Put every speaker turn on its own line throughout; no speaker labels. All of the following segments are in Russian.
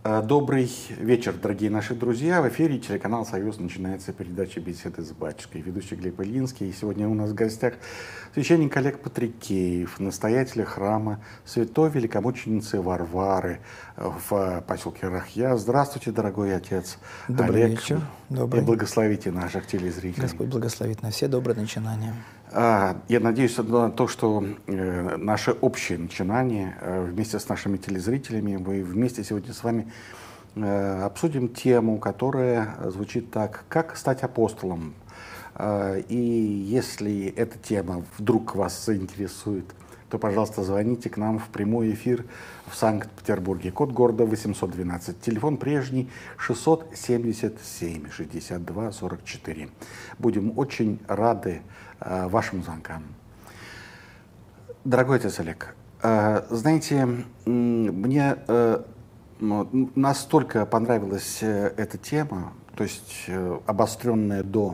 Добрый вечер, дорогие наши друзья. В эфире телеканал «Союз». Начинается передача «Беседы с батюшкой». Ведущий Глеб Ильинский. И сегодня у нас в гостях священник Олег Патрикеев, настоятель храма Святой Великомученицы Варвары в поселке Рахья. Здравствуйте, дорогой отец.
Добрый
Олег,
вечер. Добрый.
И благословите наших телезрителей.
Господь благословит на все добрые начинания.
Я надеюсь на то, что наше общее начинание вместе с нашими телезрителями, мы вместе сегодня с вами обсудим тему, которая звучит так: как стать апостолом. И если эта тема вдруг вас заинтересует, то, пожалуйста, звоните к нам в прямой эфир в Санкт-Петербурге. Код города 812. Телефон прежний 677 62 44. Будем очень рады вашим звонкам. Дорогой отец Олег, знаете, мне настолько понравилась эта тема, то есть обостренная до,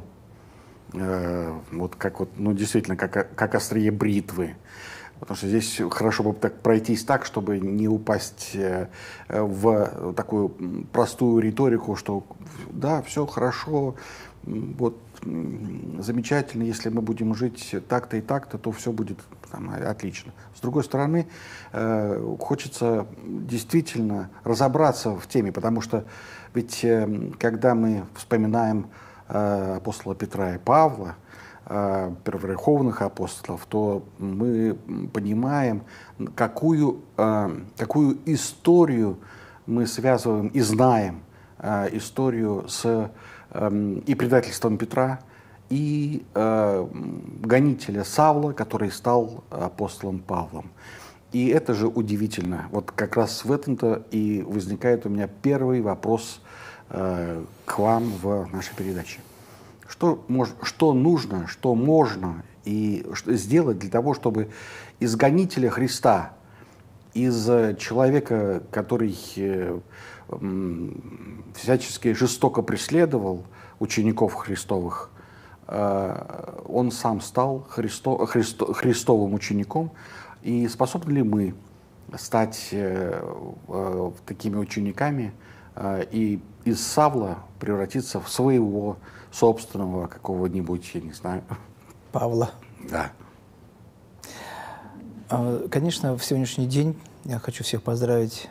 действительно, как острие бритвы. Потому что здесь хорошо бы так пройтись так, чтобы не упасть в такую простую риторику, что да, все хорошо, вот замечательно, если мы будем жить так-то и так-то, то все будет отлично. С другой стороны, хочется действительно разобраться в теме, потому что ведь когда мы вспоминаем апостола Петра и Павла, первоверховных апостолов, то мы понимаем, какую историю мы связываем и знаем, историю с и предательством Петра, и гонителя Савла, который стал апостолом Павлом. И это же удивительно. Вот как раз в этом-то и возникает у меня первый вопрос к вам в нашей передаче. Что нужно, что можно и сделать для того, чтобы из гонителя Христа, из человека, который всячески жестоко преследовал учеников Христовых, он сам стал Христовым учеником. И способны ли мы стать такими учениками и из Савла превратиться в своего собственного какого-нибудь, я не знаю,
Павла?
Да.
Конечно, в сегодняшний день я хочу всех поздравить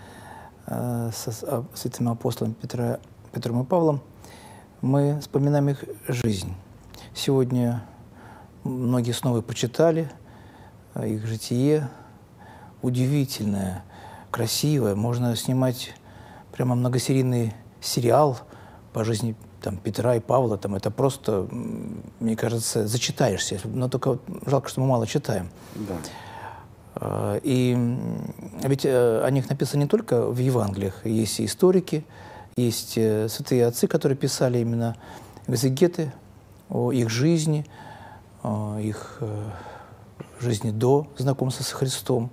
со святым апостолом Петром и Павлом. Мы вспоминаем их жизнь. Сегодня многие снова почитали их житие. Удивительное, красивое. Можно снимать прямо многосерийный сериал по жизни Петра и Павла. Это просто, мне кажется, зачитаешься. Но только жалко, что мы мало читаем.
Да.
И ведь о них написано не только в Евангелиях. Есть и историки, есть святые отцы, которые писали именно экзегеты о их жизни, о их жизни до знакомства со Христом.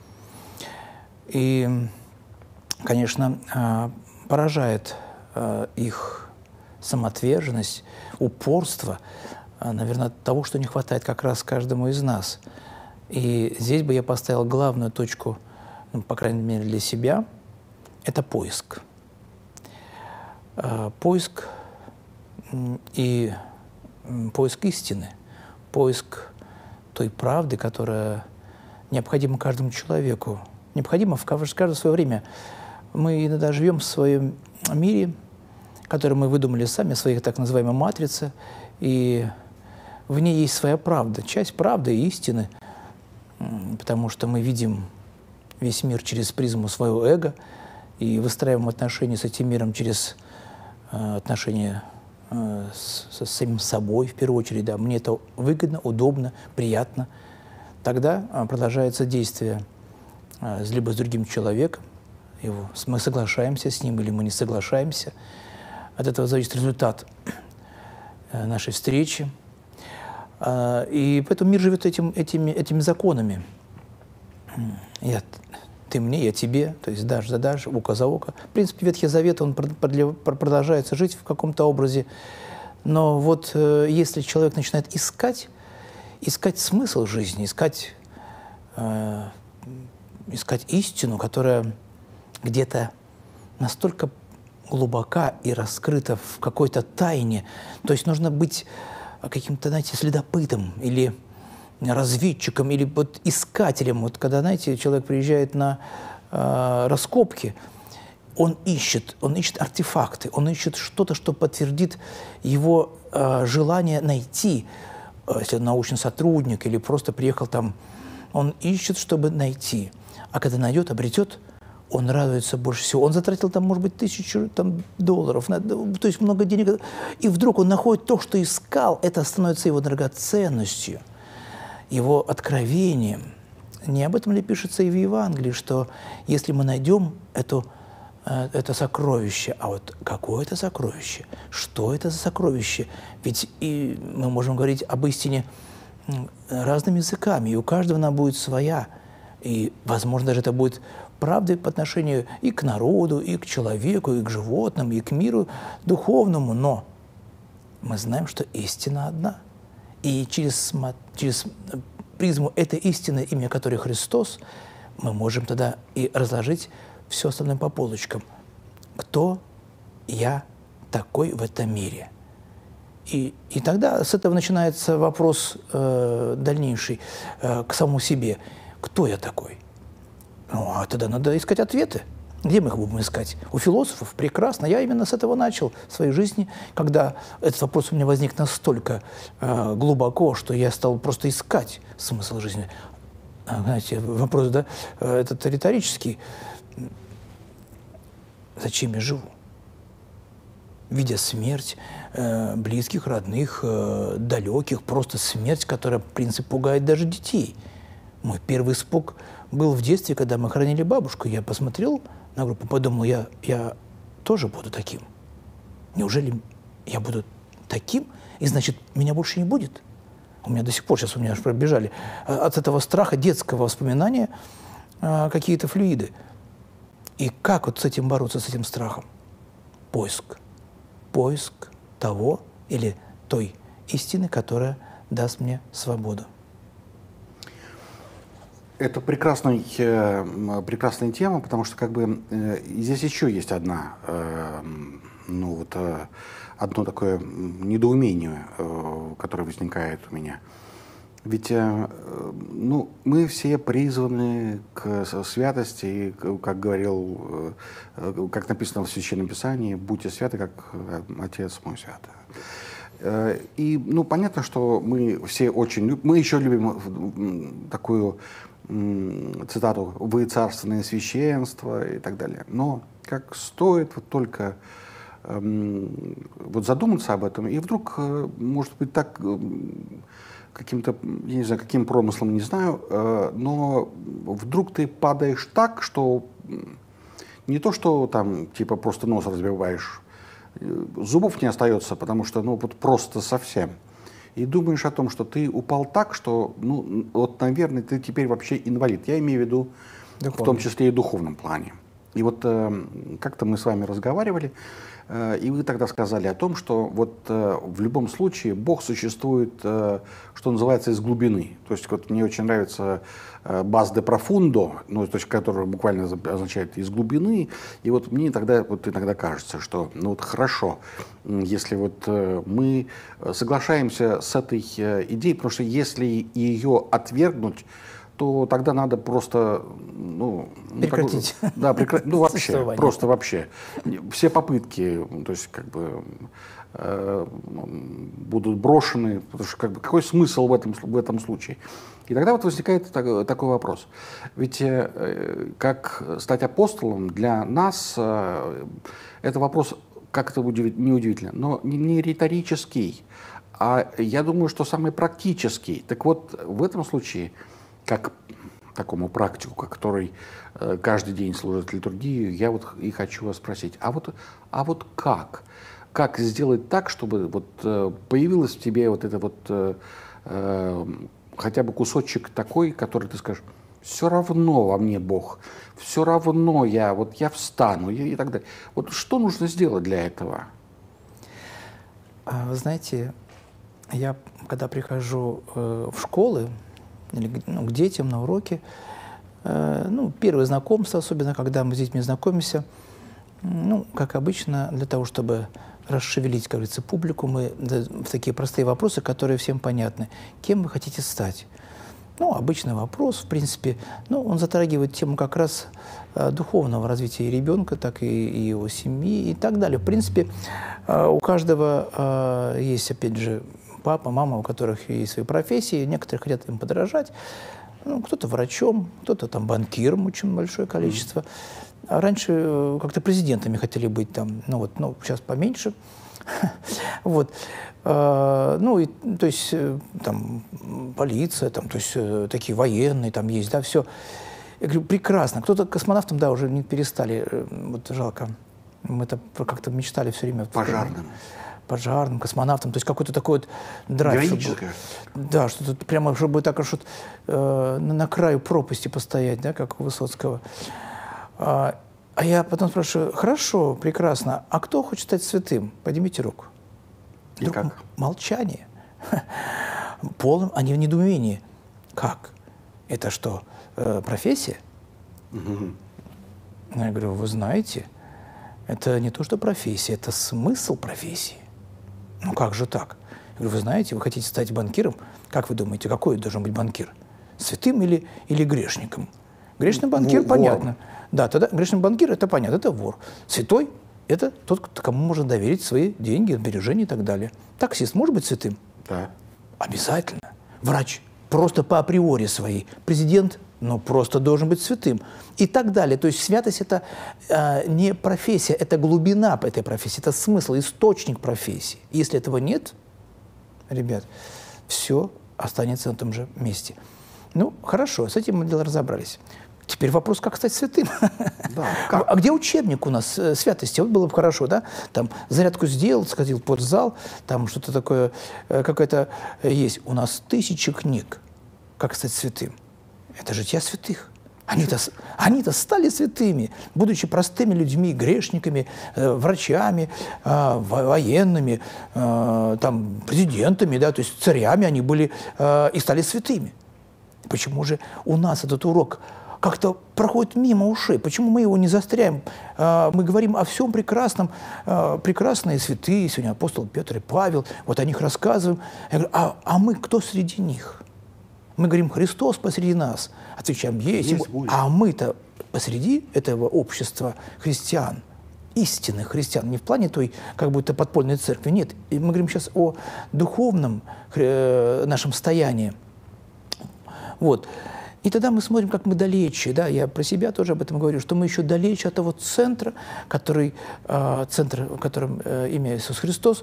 И, конечно, поражает их самоотверженность, упорство, наверное, того, что не хватает как раз каждому из нас. И здесь бы я поставил главную точку, по крайней мере для себя, это поиск. Поиск и поиск истины, поиск той правды, которая необходима каждому человеку, необходима в каждое свое время. Мы иногда живем в своем мире, который мы выдумали сами, в своей так называемой матрице, и в ней есть своя правда, часть правды и истины, потому что мы видим весь мир через призму своего эго и выстраиваем отношения с этим миром через отношения с самим собой, в первую очередь. Да. Мне это выгодно, удобно, приятно. Тогда продолжается действие либо с другим человеком, мы соглашаемся с ним или мы не соглашаемся. От этого зависит результат нашей встречи. И поэтому мир живет этими законами. Ты мне, я тебе, то есть дашь за дашь, око за око. В принципе, Ветхий Завет, он продолжается жить в каком-то образе. Но вот если человек начинает искать смысл жизни, искать истину, которая где-то настолько глубока и раскрыта в какой-то тайне. То есть нужно быть каким-то, знаете, следопытом или разведчиком, или вот искателем. Вот когда, знаете, человек приезжает на раскопки, он ищет артефакты, он ищет что-то, что подтвердит его желание найти. Если он научный сотрудник или просто приехал там, он ищет, чтобы найти. А когда найдет, обретет, он радуется больше всего. Он затратил там, может быть, $1000 долларов, то есть много денег. И вдруг он находит то, что искал. Это становится его драгоценностью, его откровением. Не об этом ли пишется и в Евангелии, что если мы найдем это сокровище, а вот какое это сокровище? Что это за сокровище? Ведь и мы можем говорить об истине разными языками, и у каждого она будет своя. И, возможно, даже это будет правдой по отношению и к народу, и к человеку, и к животным, и к миру духовному. Но мы знаем, что истина одна. И через призму этой истины, имя которой Христос, мы можем тогда и разложить все остальное по полочкам. Кто я такой в этом мире? И тогда с этого начинается вопрос дальнейший к самому себе. Кто я такой? Ну, а тогда надо искать ответы. Где мы их будем искать? У философов? Прекрасно. Я именно с этого начал в своей жизни, когда этот вопрос у меня возник настолько глубоко, что я стал просто искать смысл жизни. Знаете, вопрос, да, этот риторический. Зачем я живу? Видя смерть близких, родных, далеких, просто смерть, которая, в принципе, пугает даже детей. Мой первый испуг был в детстве, когда мы хоронили бабушку. Я посмотрел на группу, подумал, я тоже буду таким. Неужели я буду таким, и значит, меня больше не будет? У меня до сих пор, сейчас у меня аж пробежали от этого страха, детского воспоминания какие-то флюиды. И как вот с этим бороться, с этим страхом? Поиск. Поиск того или той истины, которая даст мне свободу.
Это прекрасная тема, потому что как бы здесь еще есть одно такое недоумение, которое возникает у меня. Ведь мы все призваны к святости, и, как написано в Священном Писании, будьте святы, как Отец мой свят. И понятно, что мы все мы еще любим такую цитату «Вы царственное священство» и так далее. Но как стоит вот только задуматься об этом, и вдруг, может быть, так каким-то, я не знаю, каким промыслом, не знаю, но вдруг ты падаешь так, что не то, что там типа просто нос разбиваешь, зубов не остается, потому что просто совсем. И думаешь о том, что ты упал так, что, наверное, ты теперь вообще инвалид. Я имею в виду в том числе и в духовном плане. И вот как-то мы с вами разговаривали, и вы тогда сказали о том, что в любом случае Бог существует, что называется, из глубины. То есть мне очень нравится «bas de profundo», то есть, которая буквально означает «из глубины». И мне тогда иногда кажется, что хорошо, если мы соглашаемся с этой идеей, потому что если ее отвергнуть, то тогда надо просто
прекратить.
Вообще, просто вообще. Все попытки, то есть будут брошены, потому что какой смысл в этом случае? И тогда возникает такой вопрос. Ведь как стать апостолом для нас, это вопрос как-то неудивительно, но не риторический, а я думаю, что самый практический. Так вот, в этом случае, как такому практику, который каждый день служит литургию, я и хочу вас спросить, а как? Как сделать так, чтобы появилось в тебе хотя бы кусочек такой, который ты скажешь, все равно во мне Бог, все равно я встану и так далее. Что нужно сделать для этого?
Вы знаете, я когда прихожу в школы, или к детям на уроки, первое знакомство, особенно когда мы с детьми знакомимся, Ну, как обычно, для того, чтобы расшевелить, как говорится, публику, мы в такие простые вопросы, которые всем понятны. Кем вы хотите стать? Ну, обычный вопрос, в принципе, ну, он затрагивает тему как раз духовного развития и ребенка, так и его семьи и так далее. В принципе, у каждого есть, опять же, папа, мама, у которых есть свои профессии, некоторые хотят им подражать. Ну, кто-то врачом, кто-то там банкиром, очень большое количество. А раньше как-то президентами хотели быть там, ну вот, ну, сейчас поменьше. Вот. Ну, и, то есть, там, полиция, там, то есть, такие военные там есть, да, все. Я говорю, прекрасно. Кто-то космонавтом, да, уже не перестали, вот жалко. Мы-то как-то мечтали все время. Пожарным, космонавтом, то есть какой-то такой вот драйв.
Героическое.
Да, что-то прямо, чтобы так аж вот, на краю пропасти постоять, да, как у Высоцкого. А я потом спрашиваю, хорошо, прекрасно, а кто хочет стать святым? Поднимите руку.
И как?
Молчание. Полным, они в недоумении. Как? Это что, профессия? Я говорю, вы знаете, это не то, что профессия, это смысл профессии. Ну как же так? Я говорю, вы знаете, вы хотите стать банкиром? Как вы думаете, какой должен быть банкир? Святым или грешником? Грешный банкир, понятно. Да, тогда грешный банкир, это понятно, это вор. Святой – это тот, кому можно доверить свои деньги, сбережения и так далее. Таксист может быть святым?
Да.
Обязательно. Врач просто по априори своей. Президент, ну, просто должен быть святым. И так далее. То есть святость – это не профессия, это глубина этой профессии, это смысл, источник профессии. Если этого нет, ребят, все останется на том же месте. Ну, хорошо, с этим мы дело разобрались. Теперь вопрос, как стать святым.
Да, как?
А где учебник у нас святости? Вот было бы хорошо, да? Там зарядку сделал, сходил в спортзал, там что-то такое, какое-то есть. У нас 1000 книг, как стать святым. Это жития святых. Они-то стали святыми, будучи простыми людьми, грешниками, врачами, военными, там, президентами, да, то есть царями они были и стали святыми. Почему же у нас этот урок как-то проходит мимо ушей? Почему мы его не застряем? Мы говорим о всем прекрасном, прекрасные святые, сегодня апостол Петр и Павел, вот о них рассказываем. Я говорю, а мы кто среди них? Мы говорим, Христос посреди нас. Отвечаем, есть. А мы-то посреди этого общества христиан, истинных христиан, не в плане той как будто подпольной церкви, нет. И мы говорим сейчас о духовном нашем состоянии. Вот. И тогда мы смотрим, как мы далече, да, я про себя тоже об этом говорю, что мы еще далече от того центра, центр, в котором имя Иисус Христос,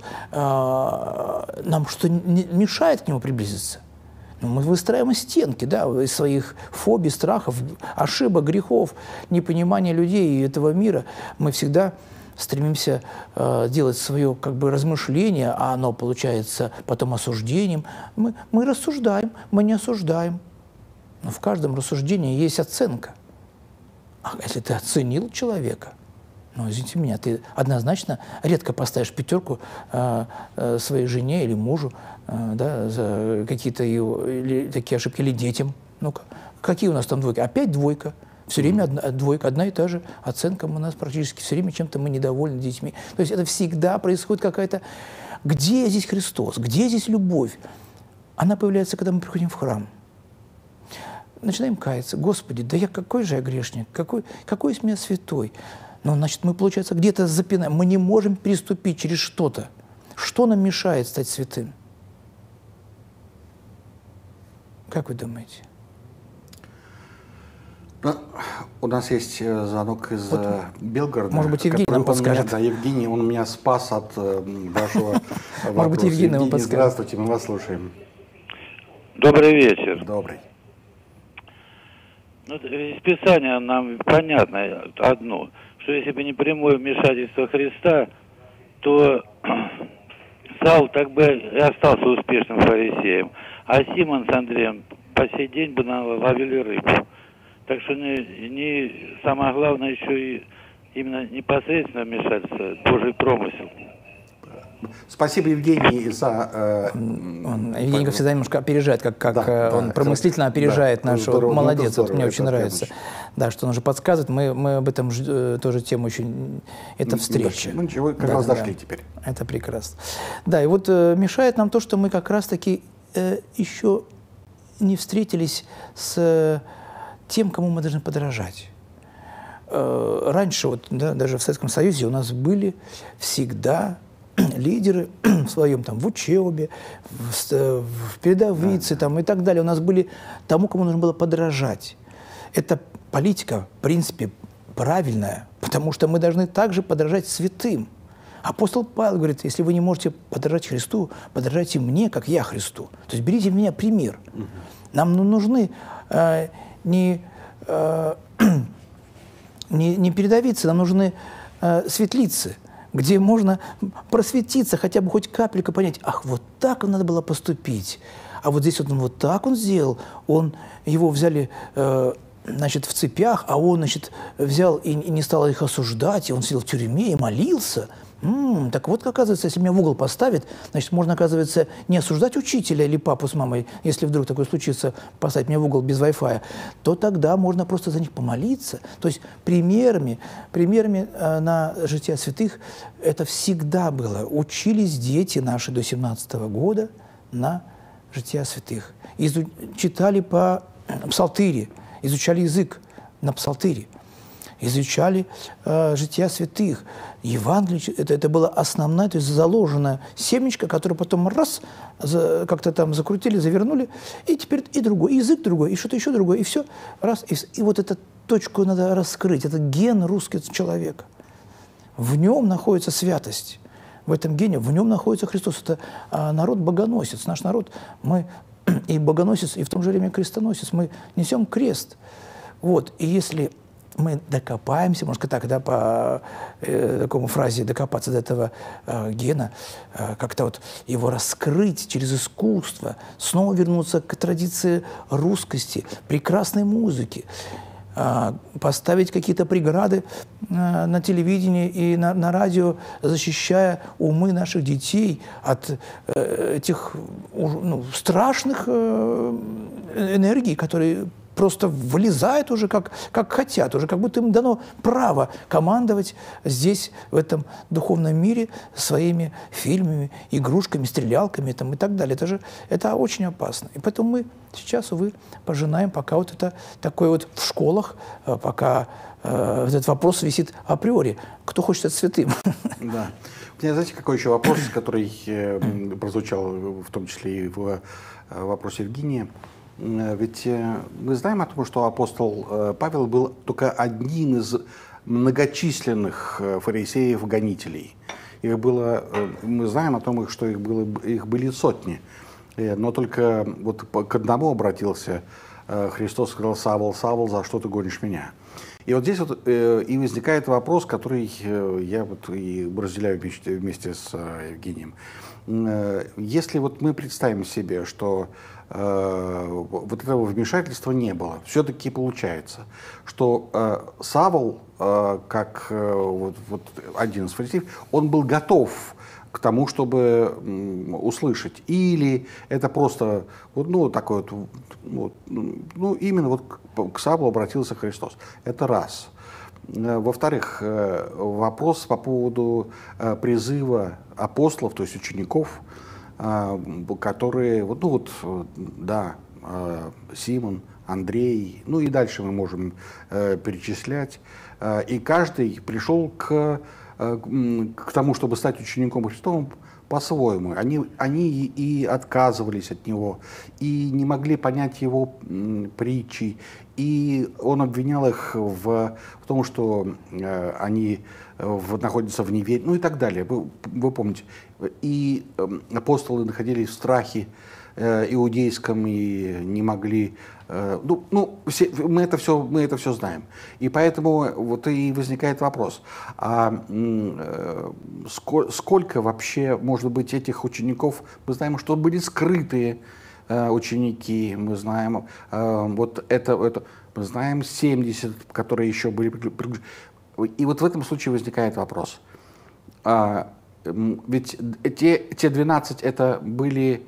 нам что мешает к нему приблизиться? Мы выстраиваем стенки, да, из своих фобий, страхов, ошибок, грехов, непонимания людей и этого мира. Мы всегда стремимся делать свое как бы размышление, а оно получается потом осуждением. Мы рассуждаем, мы не осуждаем. Но в каждом рассуждении есть оценка. А если ты оценил человека, ну, извините меня, ты однозначно редко поставишь 5 своей жене или мужу, да, за какие-то или такие ошибки, или детям. Ну-ка, какие у нас там двойки? Опять двойка. Все время двойка, одна и та же оценка у нас практически. Все время чем-то мы недовольны детьми. То есть это всегда происходит какая-то... Где здесь Христос? Где здесь любовь? Она появляется, когда мы приходим в храм. Начинаем каяться. Господи, да какой же я грешник? Какой из меня святой? Но, значит, мы, получается, где-то запинаем. Мы не можем переступить через что-то. Что нам мешает стать святым? Как вы думаете?
У нас есть звонок из Белгорода.
Может быть, Евгений нам подскажет.
Да, Евгений, он меня спас от вашего вопроса.
Может быть, Евгений нам подскажет.
Здравствуйте, мы вас слушаем.
Добрый вечер.
Добрый.
Ну, из Писания нам понятно одно, что если бы не прямое вмешательство Христа, то Саул так бы и остался успешным фарисеем, а Симон с Андреем по сей день бы ловили рыбу. Так что самое главное еще и именно непосредственно вмешательство, Божий промысел.
Спасибо, Евгений, за...
Евгений всегда немножко опережает, как он промыслительно опережает нашего. Молодец, это мне очень нравится. Да, что он уже подсказывает. Мы об этом тоже тему очень... Это встреча.
Ну ничего, как раз дошли теперь.
Это прекрасно. Да, и вот мешает нам то, что мы как раз-таки еще не встретились с тем, кому мы должны подражать. Раньше, вот, да, даже в Советском Союзе у нас были всегда лидеры в своем, там, в учебе, в передовице, там, и так далее. У нас были тому, кому нужно было подражать. Эта политика, в принципе, правильная, потому что мы должны также подражать святым. Апостол Павел говорит, если вы не можете подражать Христу, подражайте мне, как я Христу. То есть берите в меня пример. Нам нужны не передовицы, нам нужны светлицы, где можно просветиться, хотя бы хоть капельку понять, ах, вот так надо было поступить, а вот здесь вот так он сделал, его взяли, значит, в цепях, а он, значит, взял и не стал их осуждать, и он сидел в тюрьме и молился. Так вот, оказывается, если меня в угол поставят, значит, можно, оказывается, не осуждать учителя или папу с мамой, если вдруг такое случится, поставить меня в угол без Wi-Fi, то тогда можно просто за них помолиться. То есть примерами на жития святых это всегда было. Учились дети наши до 17-го года на жития святых. Читали по псалтыре, изучали язык на псалтыре. Изучали жития святых. Евангелие, это была основная, то есть заложенная семечко, которое потом раз, как-то там закрутили, завернули, и теперь и другой, и язык другой, и что-то еще другое, и все, раз. И вот эту точку надо раскрыть, это ген русского человека. В нем находится святость, в этом гене, в нем находится Христос. Это народ-богоносец, наш народ, мы и богоносец, и в том же время крестоносец, мы несем крест. Вот, и если мы докопаемся, можно сказать так, да, по такому фразе докопаться до этого гена, как-то вот его раскрыть через искусство, снова вернуться к традиции русскости, прекрасной музыки, поставить какие-то преграды на телевидении и на радио, защищая умы наших детей от этих страшных энергий, которые просто вылезают уже как хотят, уже как будто им дано право командовать здесь, в этом духовном мире, своими фильмами, игрушками, стрелялками там, и так далее. Это очень опасно. И поэтому мы сейчас, увы, пожинаем, пока вот это такое вот в школах, пока этот вопрос висит априори. Кто хочет стать святым?
Да. У меня, знаете, какой еще вопрос, который прозвучал в том числе и в вопросе Евгения. Ведь мы знаем о том, что апостол Павел был только одним из многочисленных фарисеев-гонителей. Их было, мы знаем о том, что их были сотни. Но только вот к одному обратился Христос, сказал: «Савл, Савл, за что ты гонишь меня?» И вот здесь вот и возникает вопрос, который я вот и разделяю вместе с Евгением. Если вот мы представим себе, что вот этого вмешательства не было, все-таки получается, что Савл, как вот один из фарисеев, он был готов к тому, чтобы услышать, или это просто такой именно вот к Савлу обратился Христос. Это раз. Во-вторых, вопрос по поводу призыва апостолов, то есть учеников, которые, Симон, Андрей, и дальше мы можем перечислять, и каждый пришел к тому, чтобы стать учеником Христовым по-своему. Они и отказывались от него, и не могли понять его притчи, и он обвинял их в том, что они находятся в неверии, и так далее. Вы помните. И апостолы находились в страхе иудейском и не могли... мы это все знаем. И поэтому вот и возникает вопрос, сколько вообще может быть этих учеников? Мы знаем, что были скрытые ученики, мы знаем, мы знаем 70, которые еще были... И вот в этом случае возникает вопрос. ведь те 12 это были,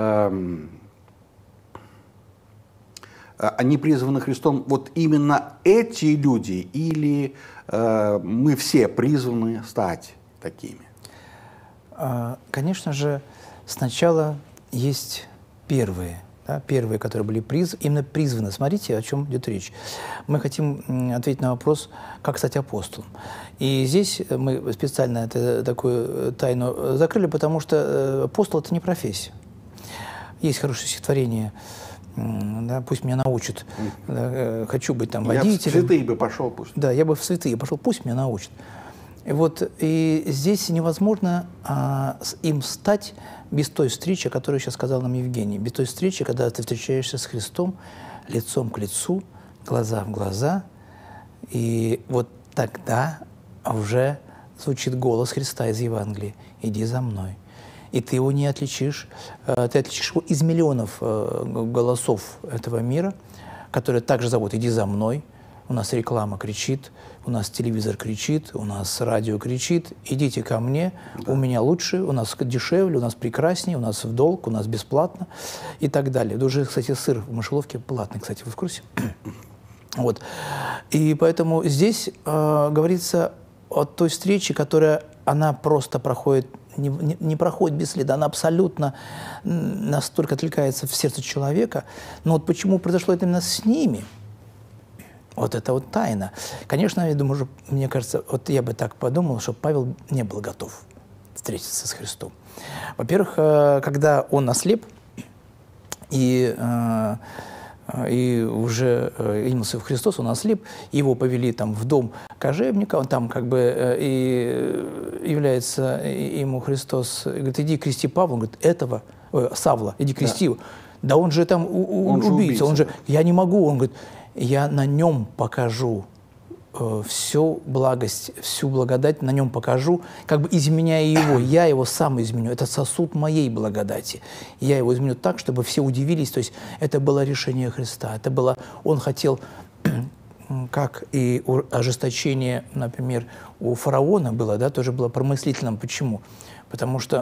они призваны Христом, вот именно эти люди, или мы все призваны стать такими?
Конечно же, сначала есть первые, да, первые, которые были именно призваны. Смотрите, о чем идет речь. Мы хотим ответить на вопрос, как стать апостолом. И здесь мы специально такую тайну закрыли, потому что апостол – это не профессия. Есть хорошее стихотворение, да, пусть меня научат, да, хочу быть там водителем.
Я в святые бы пошел, пусть.
Да, я бы в святые пошел, пусть меня научат. И здесь невозможно им стать без той встречи, о которой сейчас сказал нам Евгений, без той встречи, когда ты встречаешься с Христом лицом к лицу, глаза в глаза, и вот тогда уже звучит голос Христа из Евангелия: «Иди за мной». И ты его не отличишь, ты отличишь его из миллионов голосов этого мира, которые также зовут «Иди за мной». У нас реклама кричит, у нас телевизор кричит, у нас радио кричит: идите ко мне, да. У меня лучше, у нас дешевле, у нас прекраснее, у нас в долг, у нас бесплатно и так далее. Уже, кстати, сыр в мышеловке платный, кстати, вы в курсе? Вот. И поэтому здесь говорится о той встрече, которая, она просто проходит, не проходит без следа, она абсолютно настолько откликается в сердце человека. Но вот почему произошло это именно с ними? Вот это вот тайна. Конечно, я думаю, мне кажется, вот я бы так подумал, что Павел не был готов встретиться с Христом. Во-первых, когда он ослеп и уже явился в Христос, он ослеп, его повели там в дом кожевника, он там как бы и является ему Христос, говорит: иди крести Павла, он говорит: Савла, иди крести его. Да он же там убийца, он же, я не могу, он говорит: я на нем покажу всю благость, всю благодать, на нем покажу, как бы изменяя его, я его сам изменю. Это сосуд моей благодати. Я его изменю так, чтобы все удивились. То есть это было решение Христа. Это было, он хотел, как и ожесточение, например, у фараона было, да, тоже было промыслительным. Почему? Потому что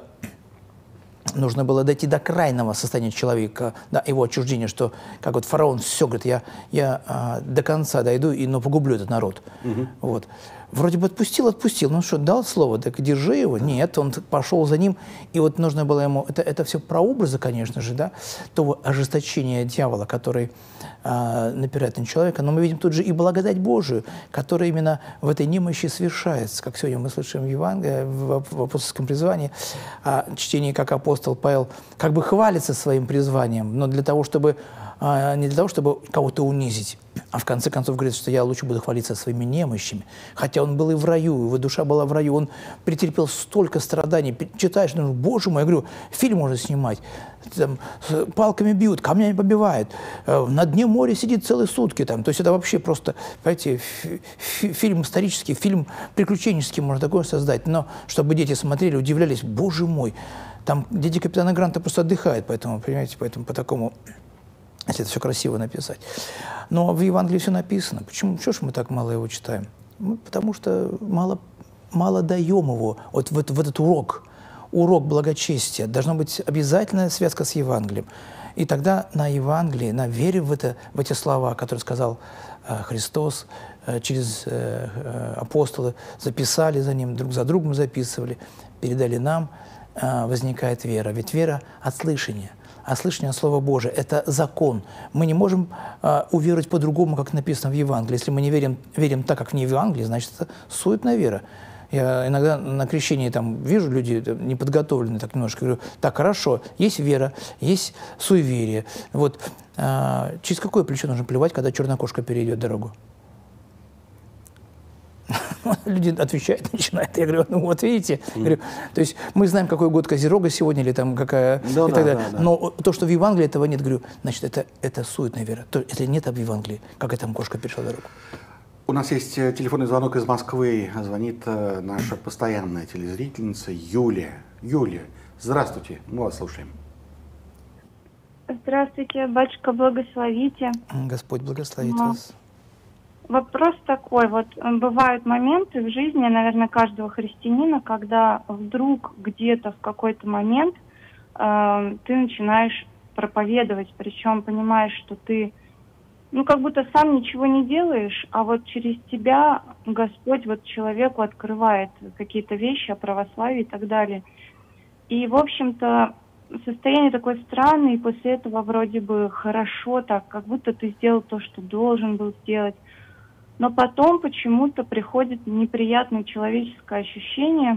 нужно было дойти до крайнего состояния человека, да, его отчуждения, что, как вот фараон, все, говорит, я до конца дойду, но погублю этот народ. Вот. Вроде бы отпустил, ну что, дал слово, так держи его. Нет, он пошел за ним, и вот нужно было ему, это все прообразы, конечно же, да, того ожесточения дьявола, который напирает на человека, но мы видим тут же и благодать Божию, которая именно в этой немощи совершается, как сегодня мы слышим в Евангелии, в апостольском призвании, чтение, как апостол Павел как бы хвалится своим призванием, но для того, чтобы не для того, чтобы кого-то унизить, а в конце концов говорит, что я лучше буду хвалиться своими немощами. Хотя он был и в раю, его душа была в раю, он претерпел столько страданий. Читаешь, ну, Боже мой, я говорю, фильм можно снимать, там, палками бьют, камнями побивают, на дне моря сидит целые сутки. Там. То есть это вообще просто, понимаете, фильм исторический, фильм приключенческий можно такое создать. Но чтобы дети смотрели, удивлялись, Боже мой, там дети капитана Гранта просто отдыхают, поэтому, понимаете, поэтому по такому... Если это все красиво написать. Но в Евангелии все написано. Почему? Чего ж мы так мало его читаем? Потому что мало даем его. Вот в этот урок благочестия. Должна быть обязательная связка с Евангелием. И тогда на Евангелии, на вере в эти слова, которые сказал Христос, через апостолы записали за ним, друг за другом записывали, передали нам, возникает вера. Ведь вера от слышания. А слышание Слова Божия – это закон. Мы не можем уверовать по-другому, как написано в Евангелии. Если мы не верим так, как в Евангелии, значит, это суетная вера. Я иногда на крещении там вижу люди неподготовленные, так немножко говорю: так, хорошо, есть вера, есть суеверие. Вот через какое плечо нужно плевать, когда черная кошка перейдет дорогу? Люди отвечают, начинают. Я говорю: ну вот видите, говорю, то есть мы знаем, какой год Козерога сегодня, или там какая, и так далее. Да. Но то, что в Евангелии, этого нет, говорю, значит, это суетная вера. Это нет в Евангелии, как эта кошка перешла дорогу.
У нас есть телефонный звонок из Москвы. Звонит наша постоянная телезрительница Юлия. Юлия, здравствуйте, мы вас слушаем.
Здравствуйте, батюшка, благословите.
Господь благословит вас.
Вопрос такой, вот бывают моменты в жизни, наверное, каждого христианина, когда вдруг где-то в какой-то момент ты начинаешь проповедовать, причем понимаешь, что ты, ну, как будто сам ничего не делаешь, а вот через тебя Господь вот человеку открывает какие-то вещи о православии и так далее. И, в общем-то, состояние такое странное, и после этого вроде бы хорошо так, как будто ты сделал то, что должен был сделать. Но потом почему-то приходит неприятное человеческое ощущение,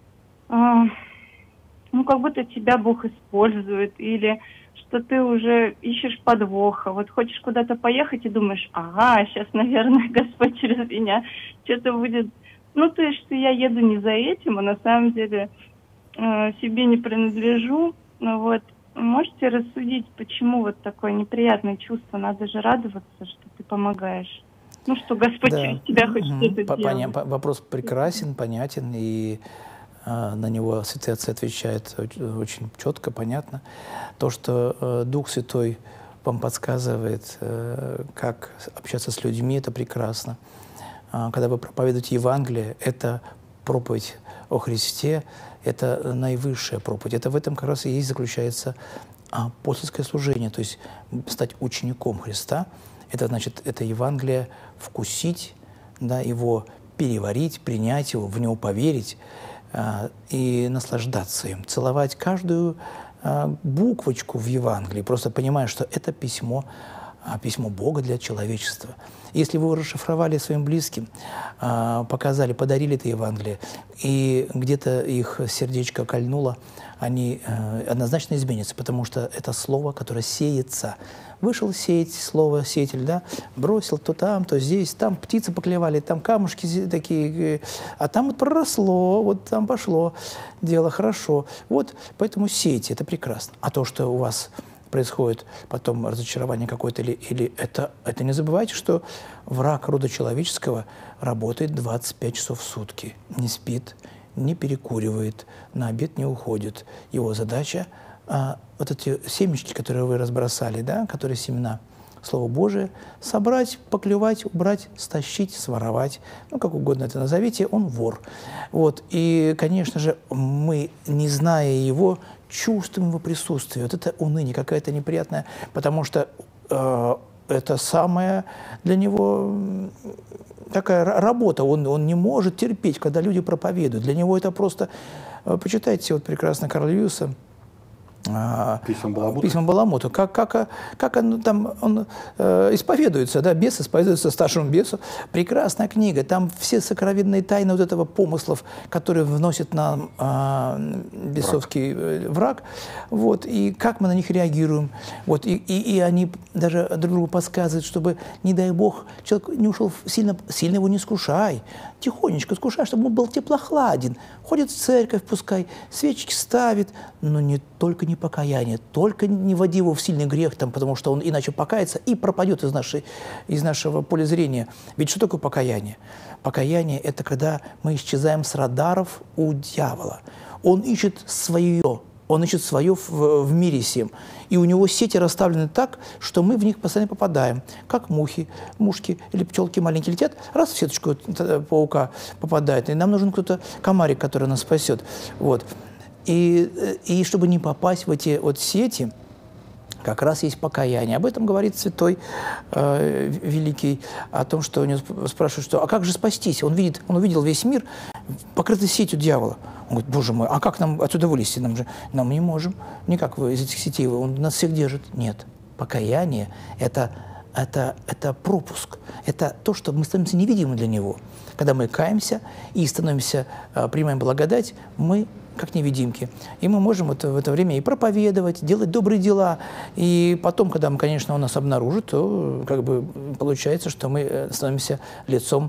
ну, как будто тебя Бог использует, или что ты уже ищешь подвоха. Вот хочешь куда-то поехать и думаешь, ага, сейчас, наверное, Господь через меня что-то будет... Ну, то есть, что я еду не за этим, а на самом деле себе не принадлежу. Ну, вот, можете рассудить, почему вот такое неприятное чувство? Надо же радоваться, что ты помогаешь. Ну, что Господь через тебя хочет что-то делать.
Вопрос прекрасен, понятен, и на него Святый Отцы отвечают очень четко, понятно. То, что Дух Святой вам подсказывает, как общаться с людьми, это прекрасно. Когда вы проповедуете Евангелие, это проповедь о Христе, это наивысшая проповедь. Это в этом как раз и есть заключается апостольское служение, то есть стать учеником Христа. Это значит, это Евангелие вкусить, да, его переварить, принять его, в него поверить и наслаждаться им, целовать каждую буквочку в Евангелии, просто понимая, что это письмо Бога для человечества. Если вы его расшифровали своим близким, показали, подарили это Евангелие, и где-то их сердечко кольнуло, они однозначно изменятся, потому что это слово, которое сеется. Вышел сеять, слово сеятель, да, бросил то там, то здесь, там птицы поклевали, там камушки такие, а там вот проросло, вот там пошло дело хорошо. Вот, поэтому сейте, это прекрасно. А то, что у вас происходит потом разочарование какое-то, или это не забывайте, что враг рода человеческого работает 25 часов в сутки, не спит, не перекуривает, на обед не уходит. Его задача вот эти семечки, которые вы разбросали, да, которые семена Слова Божие, собрать, поклевать, убрать, стащить, своровать, ну, как угодно это назовите, он вор. Вот. И, конечно же, мы, не зная его, чувствуем его присутствие. Вот это уныние какая-то неприятная, потому что это самая для него такая работа. Он не может терпеть, когда люди проповедуют. Для него это просто... Почитайте вот прекрасно Карла Льюиса, «Письма Баламуту». Как он исповедуется, да, бес исповедуется старшему бесу. Прекрасная книга. Там все сокровенные тайны вот этого помыслов, которые вносит нам бесовский враг. Вот, и как мы на них реагируем. Вот, и они даже друг другу подсказывают, чтобы, не дай Бог, человек не ушел сильно его не искушай. Тихонечко искушай, чтобы он был теплохладен. Ходит в церковь, пускай, свечки ставит, но только не покаяние, только не вводи его в сильный грех, там, потому что он иначе покается и пропадет из нашего поля зрения. Ведь что такое покаяние? Покаяние – это когда мы исчезаем с радаров у дьявола. Он ищет свое в мире сем. И у него сети расставлены так, что мы в них постоянно попадаем. Как мушки или пчелки маленькие летят, раз в сеточку паука попадает. И нам нужен кто-то, комарик, который нас спасет. Вот. И чтобы не попасть в эти вот сети, как раз есть покаяние. Об этом говорит святой великий, о том, что у него спрашивают, что, а как же спастись? Он увидел весь мир, покрытый сетью дьявола. Он говорит, боже мой, а как нам отсюда вылезти? Нам не можем. Никак из этих сетей. Он нас всех держит. Нет. Покаяние – это пропуск. Это то, что мы становимся невидимы для него. Когда мы каемся и принимаем благодать, мы как невидимки. И мы можем в это время и проповедовать, делать добрые дела. И потом, когда он нас обнаружит, то как бы получается, что мы становимся лицом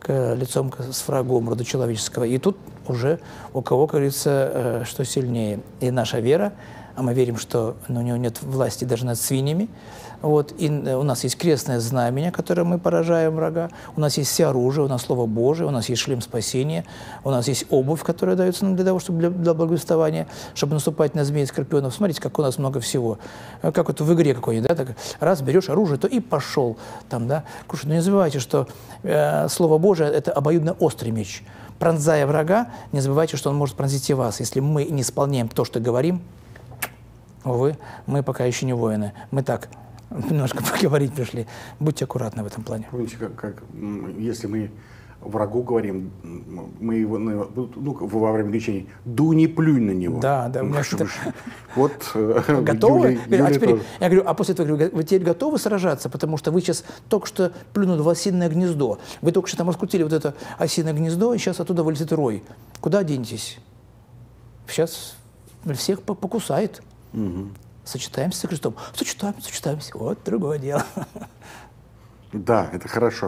с врагом рода человеческого. И тут уже у кого, как говорится, что сильнее. И наша вера а мы верим, что у него нет власти даже над свиньями. Вот. И у нас есть крестное знамение, которое мы поражаем врага. У нас есть все оружие, у нас Слово Божие, у нас есть шлем спасения, у нас есть обувь, которая дается нам для того, чтобы для благовествования, чтобы наступать на змей и скорпионов. Смотрите, как у нас много всего. Как вот в игре какой-нибудь, да, так раз берешь оружие, то и пошел там, да. Но не забывайте, что Слово Божие – это обоюдно острый меч. Пронзая врага, не забывайте, что он может пронзить и вас. Если мы не исполняем то, что говорим, увы, мы пока еще не воины. Мы так немножко поговорить пришли. Будьте аккуратны в этом плане.
Помните, если мы врагу говорим, мы его, во время лечения, дуни, плюнь на него.
Да, да.
Вот.
Готовы? Я говорю, а после этого говорю, вы теперь готовы сражаться? Потому что вы сейчас только что плюнули в осиное гнездо. Вы только что там раскрутили вот это осиное гнездо, и сейчас оттуда вылезет рой. Куда денетесь? Сейчас всех покусает. Сочетаемся со Христом. Сочетаемся. Вот другое дело.
Да, это хорошо.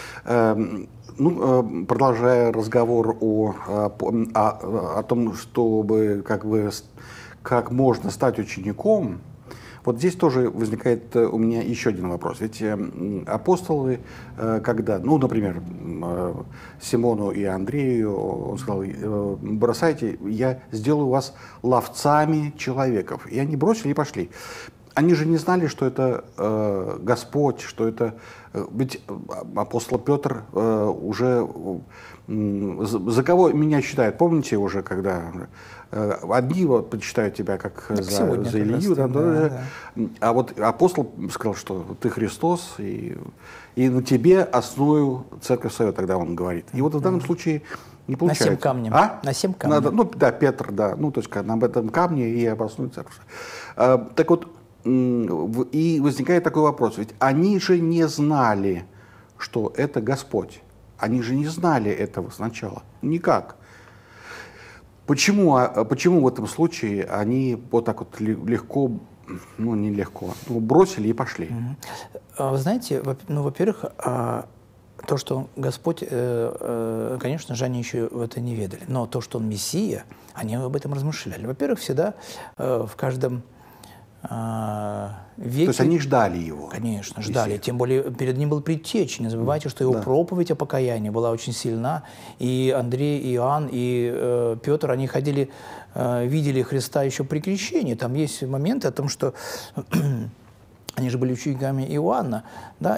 Продолжая разговор о том, чтобы как можно стать учеником, вот здесь тоже возникает у меня еще один вопрос. Ведь апостолы, когда, например, Симону и Андрею, он сказал, бросайте, я сделаю вас ловцами человеков. И они бросили и пошли. Они же не знали, что это Господь, что это... Ведь апостол Петр уже... За кого меня считают? Помните уже, когда одни почитают тебя как за Илью, да. А вот апостол сказал, что ты Христос, и на тебе основаю церковь свою, тогда он говорит. И вот в данном случае не получается.
На 7 камней. На 7 камней.
Петр, да. То есть на этом камне и обоснуй церковь. Так вот, и возникает такой вопрос. Ведь они же не знали, что это Господь. Они же не знали этого сначала. Никак. Почему в этом случае они вот так вот легко, не легко, бросили и пошли?
Вы знаете, во-первых, то, что Господь, конечно же, они еще в это не ведали. Но то, что Он Мессия, они об этом размышляли. Во-первых, всегда в каждом веке...
То есть они ждали его?
Конечно, ждали. Тем более перед ним был предтеча. Не забывайте, что его проповедь о покаянии была очень сильна. И Андрей, и Иоанн, и Петр, они ходили, видели Христа еще при крещении. Там есть моменты о том, что они же были учениками Иоанна, да,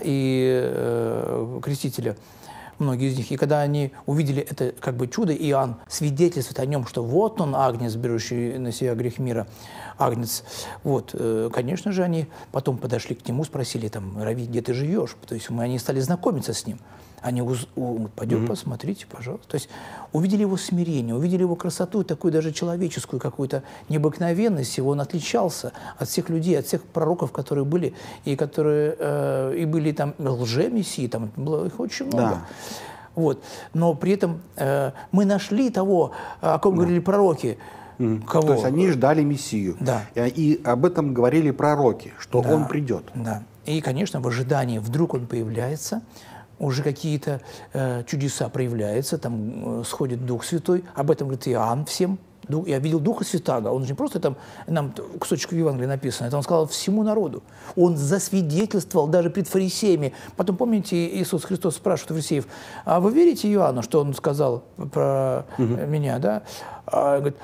и крестителя. Многие из них. И когда они увидели это как бы чудо, Иоанн свидетельствует о нем, что вот он, агнец, берущий на себя грех мира, агнец. Вот, конечно же, они потом подошли к нему, спросили, Рави, где ты живешь? То есть они стали знакомиться с ним. Они пойдем, посмотрите, пожалуйста. То есть увидели его смирение, увидели его красоту, такую даже человеческую какую-то необыкновенность. Он отличался от всех людей, от всех пророков, которые были, и которые и были там лже-мессии, там было их очень много. Да. Вот. Но при этом мы нашли того, о ком говорили пророки. Кого?
То есть они ждали Мессию.
Да.
И об этом говорили пророки, что он придет.
Да. И, конечно, в ожидании вдруг он появляется, уже какие-то чудеса проявляются, там сходит Дух Святой, об этом говорит Иоанн всем. Я видел Духа Святаго, он же не просто там, нам кусочек в Евангелии написано, это он сказал всему народу. Он засвидетельствовал даже пред фарисеями. Потом, помните, Иисус Христос спрашивает у фарисеев, а вы верите Иоанну, что он сказал про меня, да? Говорит,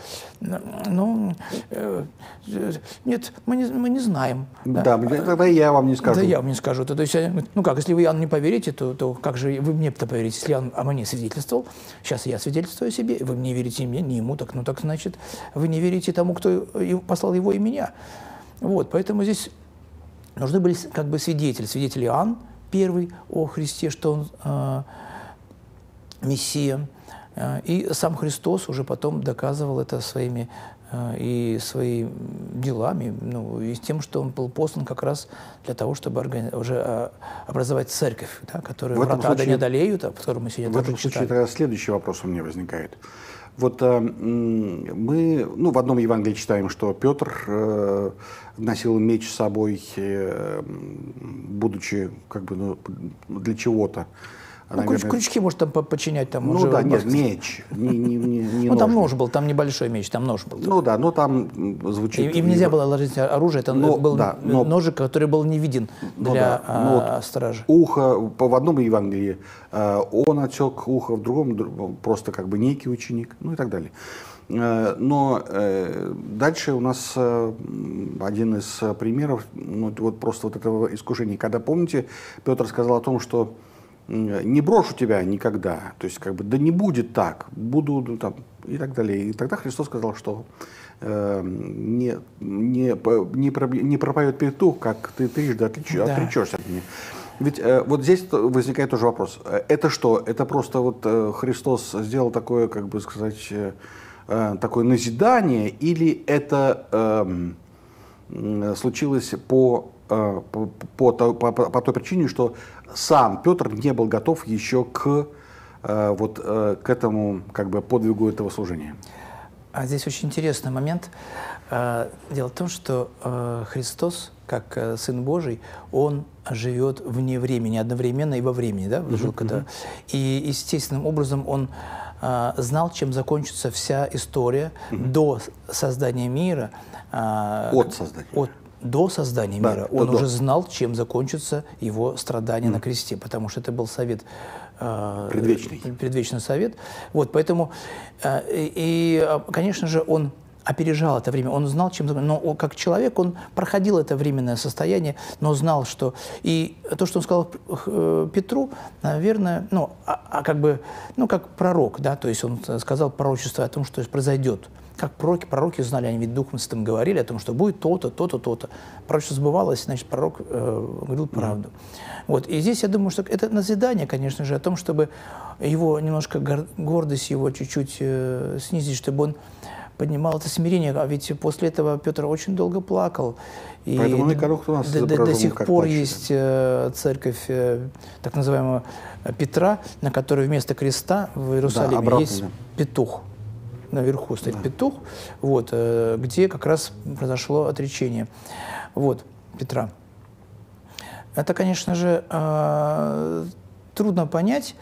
нет, мы не знаем.
Да, тогда я вам не скажу.
Да, я вам не скажу. То есть, если вы Иоанну не поверите, то как же вы мне-то поверите? Если Иоанн о мне свидетельствовал, сейчас я свидетельствую о себе, вы мне верите мне, не ему, так значит, вы не верите тому, кто послал его и меня. Вот, поэтому здесь нужны были как бы свидетели. Свидетель Иоанн первый о Христе, что он Мессия. И сам Христос уже потом доказывал это своими делами, и с тем, что он был послан как раз для того, чтобы уже образовать церковь, да, которую врата ада не одолеют, о которой мы сегодня тоже читали. В этом
случае следующий вопрос у меня возникает. Вот мы в одном Евангелии читаем, что Петр носил меч с собой, будучи как бы для чего-то. наверное...
Крючки, может, там подчинять. Там
ну
уже
да, нет, меч. Не
там нож был, там небольшой меч, там нож был.
Ну да, но там звучит...
Им нельзя было ложить оружие, это был ножик, который был не виден для стражи.
Ухо, в одном Евангелии он отсек ухо, в другом просто как бы некий ученик, ну и так далее. Но дальше у нас один из примеров, ну, вот просто вот этого искушения. Когда, помните, Петр сказал о том, что не брошу тебя никогда, то есть как бы да не будет так, буду там и так далее. И тогда Христос сказал, что не пропоет петух, как ты трижды отречешься от меня. Ведь вот здесь возникает тоже вопрос. Это что? Это просто вот Христос сделал такое, как бы сказать, такое назидание, или это случилось по той причине, что сам Петр не был готов еще к этому как бы подвигу этого служения?
А здесь очень интересный момент. Дело в том, что Христос, как Сын Божий, Он живет вне времени, одновременно и во времени, да? И естественным образом Он знал, чем закончится вся история до создания мира.
От создания.
До создания мира. Он уже знал, чем закончится его страдания на кресте, потому что это был совет, предвечный совет. Вот, поэтому, конечно же, он опережал это время, он знал, чем закончится. Но как человек он проходил это временное состояние, но знал, что... И то, что он сказал Петру, наверное, как пророк, да, то есть он сказал пророчество о том, что произойдет. Как пророки знали, они ведь Духом Святым говорили о том, что будет то-то, то-то, то-то. Пророчество сбывалось, значит, пророк говорил правду. Вот. И здесь я думаю, что это назидание, конечно же, о том, чтобы его немножко гордость его чуть-чуть снизить, чтобы он поднимал это смирение. А ведь после этого Петр очень долго плакал. И до сих пор есть церковь так называемого Петра, на которой вместо креста в Иерусалиме есть петух. Наверху стоит петух, вот, где как раз произошло отречение Петра. Это, конечно же, трудно понять,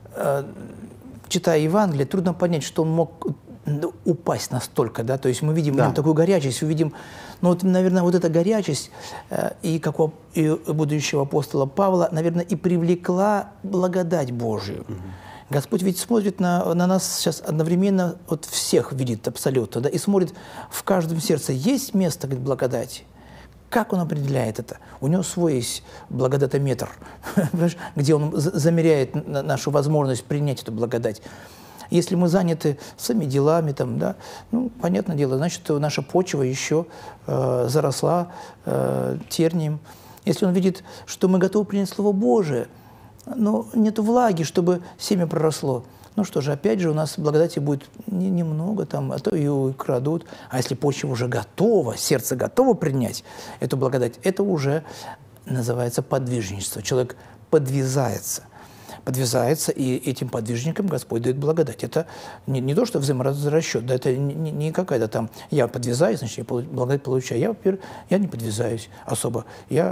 читая Евангелие, трудно понять, что он мог упасть настолько, да, то есть мы видим в нем такую горячесть, увидим, наверное, вот эта горячесть и как у будущего апостола Павла, наверное, и привлекла благодать Божию. Господь ведь смотрит на нас сейчас одновременно, всех видит абсолютно, да, и смотрит в каждом сердце. Есть место, говорит, благодати. Как Он определяет это? У Него свой есть благодатометр, где Он замеряет нашу возможность принять эту благодать. Если мы заняты своими делами, понятное дело, значит, наша почва еще заросла тернием. Если Он видит, что мы готовы принять Слово Божие, но нет влаги, чтобы семя проросло. Ну что же, опять же, у нас благодати будет немного, а то ее украдут. А если почва уже готова, сердце готово принять эту благодать, это уже называется подвижничество. Человек подвязается, и этим подвижникам Господь дает благодать. Это не то, что взаиморасчет, да, это не какая-то я подвязаюсь, значит, я благодать получаю. Я, во-первых, я не подвязаюсь особо. Я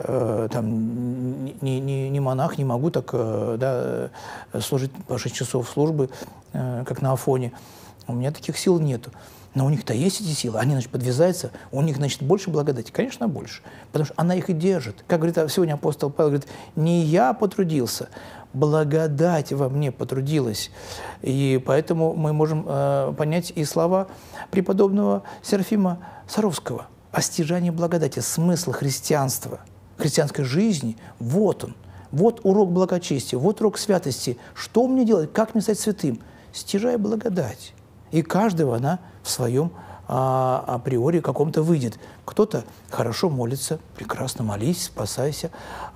не монах, не могу так служить по 6 часов службы, как на Афоне. У меня таких сил нету. Но у них-то есть эти силы, они, значит, подвязаются, у них, значит, больше благодати. Конечно, больше, потому что она их и держит. Как говорит сегодня апостол Павел, говорит, не я потрудился, благодать во мне потрудилась. И поэтому мы можем понять и слова преподобного Серафима Саровского о стяжании благодати, смысл христианства, христианской жизни. Вот он, вот урок благочестия, вот урок святости. Что мне делать, как мне стать святым? Стяжая благодать. И каждого она в своем априори каком-то выйдет. Кто-то хорошо молится, прекрасно молись, спасайся.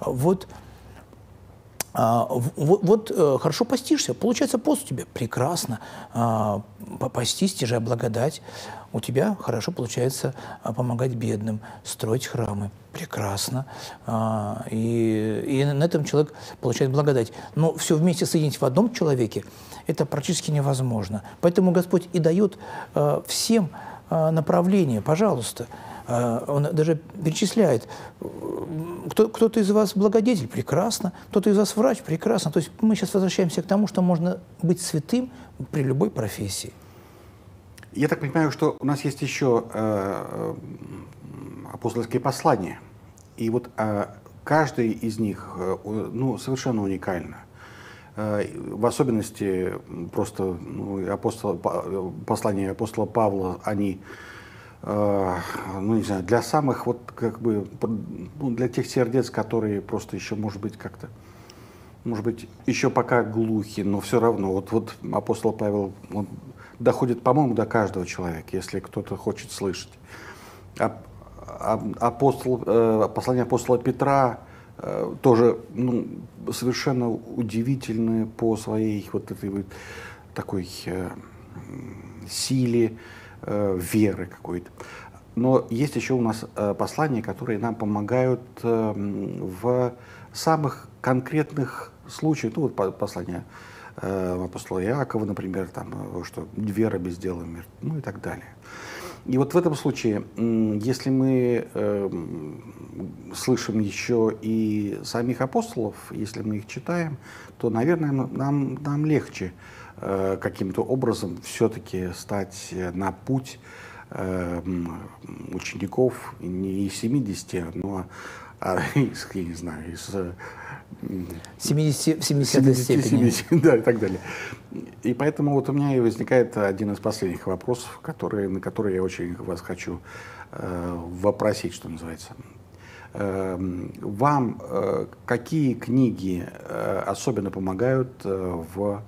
Хорошо постишься, получается пост у тебя, прекрасно. Постись, стяжая благодать. У тебя хорошо получается помогать бедным, строить храмы. Прекрасно. И на этом человек получает благодать. Но все вместе соединить в одном человеке – это практически невозможно. Поэтому Господь и дает всем направление. Пожалуйста, Он даже перечисляет, кто-то из вас благодетель, прекрасно, кто-то из вас врач, прекрасно. То есть мы сейчас возвращаемся к тому, что можно быть святым при любой профессии.
Я так понимаю, что у нас есть еще апостольские послания. И вот каждый из них совершенно уникально. В особенности просто послания апостола Павла, они, не знаю, для самых, для тех сердец, которые просто еще, может быть, еще пока глухи, но все равно. Вот апостол Павел, он доходит, по-моему, до каждого человека, если кто-то хочет слышать. Послание апостола Петра тоже совершенно удивительное по своей этой такой силе веры какой-то. Но есть еще у нас послания, которые нам помогают в самых конкретных случаях. Послание апостола Иакова, например, что вера без дела мертва, и так далее. И вот в этом случае, если мы слышим еще и самих апостолов, если мы их читаем, то, наверное, нам легче каким-то образом все-таки стать на путь учеников не из 70, но из, я не знаю, из
70 степени.
Да, и так далее. И поэтому у меня и возникает один из последних вопросов, на которые я очень вас хочу вопросить, что называется. Вам какие книги особенно помогают в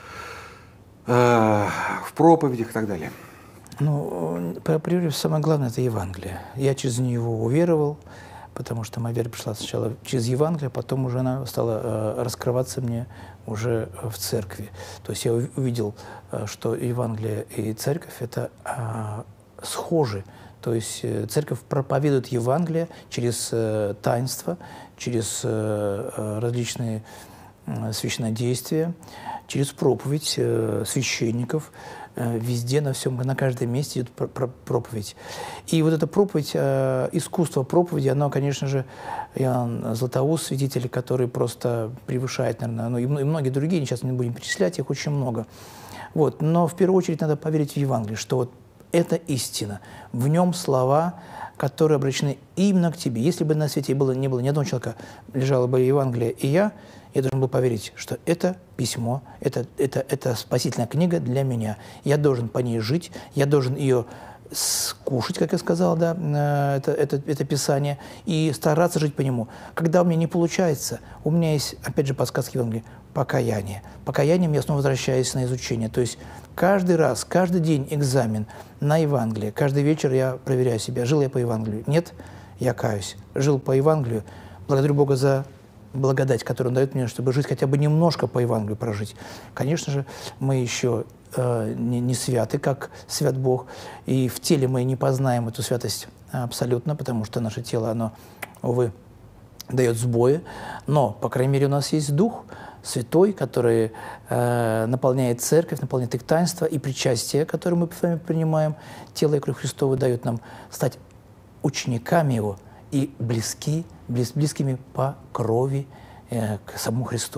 проповедях и так далее?
Прежде всего, самое главное – это Евангелие. Я через него уверовал, потому что моя вера пришла сначала через Евангелие, потом уже она стала раскрываться мне уже в церкви. То есть я увидел, что Евангелие и церковь – это схожи. То есть церковь проповедует Евангелие через таинства, через различные священнодействия, через проповедь священников. Везде, на всем, на каждом месте идет проповедь. И вот эта проповедь, искусство проповеди, оно, конечно же, Иоанн Златоуст, свидетель, который просто превышает, наверное, и многие другие, сейчас не будем перечислять, их очень много. Но в первую очередь надо поверить в Евангелие, что это истина. В нем слова, которые обращены именно к тебе. Если бы на свете не было ни одного человека, лежало бы Евангелие и я должен был поверить, что это письмо, это спасительная книга для меня. Я должен по ней жить, я должен ее скушать, как я сказал, да, это Писание, и стараться жить по нему. Когда у меня не получается, у меня есть, опять же, подсказки Евангелия, покаяние. Покаянием я снова возвращаюсь на изучение. То есть каждый раз, каждый день экзамен на Евангелие. Каждый вечер я проверяю себя, жил я по Евангелию. Нет, я каюсь. Жил по Евангелию. Благодарю Бога за благодать, которую Он дает мне, чтобы жить хотя бы немножко по Евангелию прожить. Конечно же, мы еще не святы, как свят Бог, и в теле мы не познаем эту святость абсолютно, потому что наше тело, оно, увы, дает сбои, но, по крайней мере, у нас есть Дух Святой, который наполняет церковь, наполняет их таинство, и причастие, которое мы с вами принимаем, тело и кровь Христова дает нам стать учениками Его и близкими по крови к самому Христу.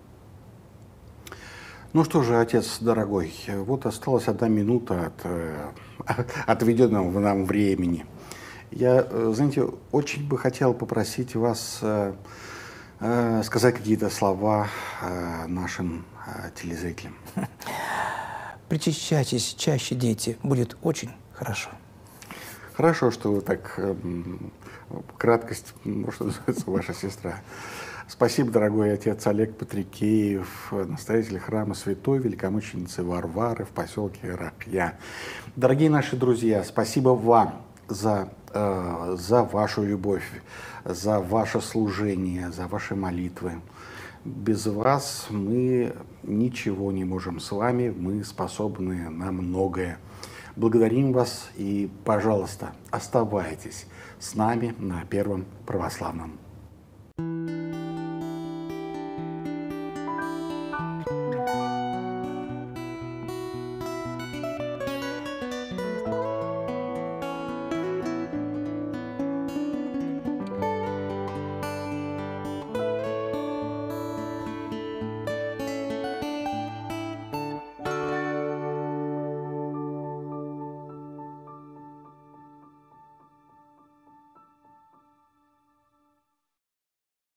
Ну что же, отец дорогой, вот осталась 1 минута от отведенного нам времени. Я, знаете, очень бы хотел попросить вас сказать какие-то слова нашим телезрителям.
Причащайтесь чаще, дети, будет очень хорошо.
Хорошо, что вы так краткость, что называется, ваша сестра. Спасибо, дорогой отец Олег Патрикеев, настоятель храма Святой Великомученицы Варвары в поселке Рахья. Дорогие наши друзья, спасибо вам за вашу любовь, за ваше служение, за ваши молитвы. Без вас мы ничего не можем с вами, мы способны на многое. Благодарим вас и, пожалуйста, оставайтесь с нами на Первом Православном